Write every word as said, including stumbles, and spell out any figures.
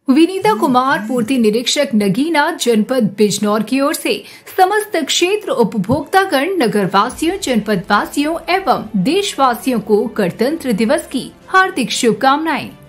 विनीता कुमार, पूर्ति निरीक्षक नगीना, जनपद बिजनौर की ओर से समस्त क्षेत्र उपभोक्तागण, नगर वासियों, जनपद वासियों एवं देशवासियों को गणतंत्र दिवस की हार्दिक शुभकामनाएं।